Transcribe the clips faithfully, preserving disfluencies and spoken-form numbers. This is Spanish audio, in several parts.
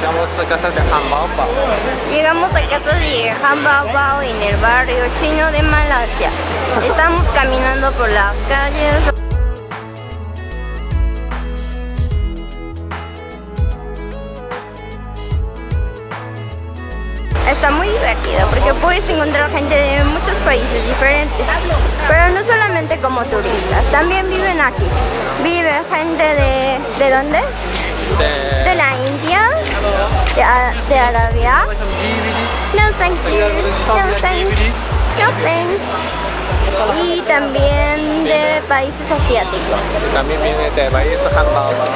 llegamos a casa de Han Bao Bao. Llegamos a casa de Han Bao Bao en el barrio chino de Malasia. Estamos caminando por las calles. Está muy divertido porque puedes encontrar gente de muchos países diferentes, pero no solamente como turistas, también viven aquí. Vive gente de... ¿de dónde? De, De la India, de, A- de Arabia. No thank you, no thanks, no thanks. Y también de países asiáticos. También viene de país Han Bao Bao.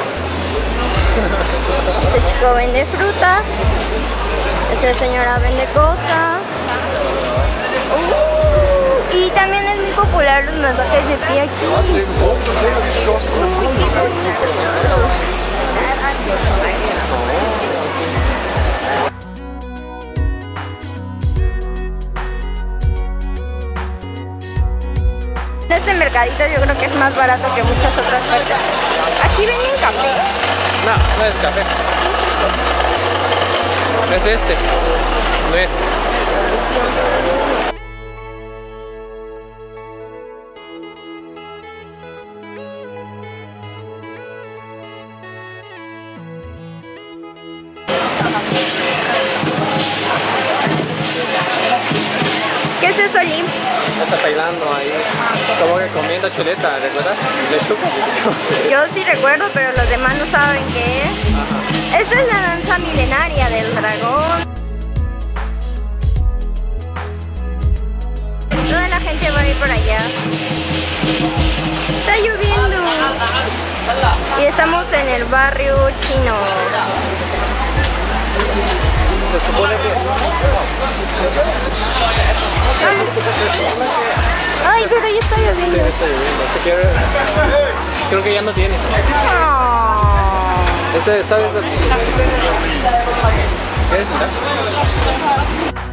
Este chico vende fruta. Esta señora vende cosas. Uh, y también es muy popular los masajes de pie aquí. Este mercadito yo creo que es más barato que muchas otras partes. Aquí venden café. No, no es café. Es este. No es. ¿Qué es eso, Lim? Está bailando ahí. Como que comiendo chuleta, ¿recuerdas? Lechuga. Yo sí recuerdo, pero los demás no saben qué es. Ajá. Esta es la danza milenaria del dragón. Toda la gente va a ir por allá. Está lloviendo. Y estamos en el barrio chino. Se supone que... Ay, pero ya está Sí, lloviendo. está lloviendo. Este quiere- Creo que ya no tiene. Oh. Ese, ¿sabes? ¿Quieres sentar?